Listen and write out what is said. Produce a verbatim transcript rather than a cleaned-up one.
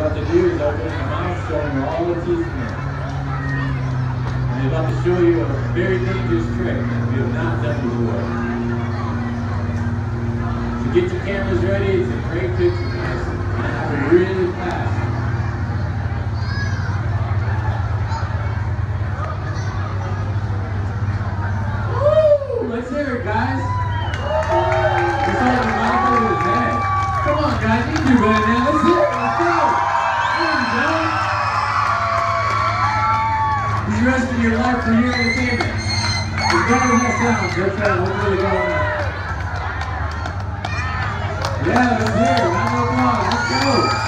about to do is open your mouth, showing you all the teeth in there. And he's about to show you a very dangerous trick that we have not done before. So get your cameras ready. It's a great picture, guys. And it happened really fast. Woo! Let's hear it, guys. It's all the Michael in his head. Come on, guys. You can do better now. Let's hear it. Let's go. There you go. This is the rest of your life for your entertainment. As bad as that sounds, that's right. Let's really go on that. Yeah, let's hear it. Round of applause. Let's go.